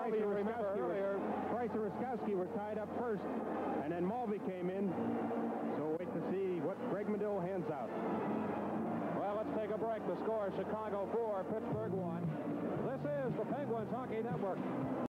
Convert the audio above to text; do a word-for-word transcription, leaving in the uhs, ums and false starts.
Price Mulvey, and you remember Ruskowski earlier. were, Price and Ruskowski were tied up first, and then Mulvey came in. So wait to see what Greg Medill hands out. Well, let's take a break. The score is Chicago four, Pittsburgh one. This is the Penguins Hockey Network.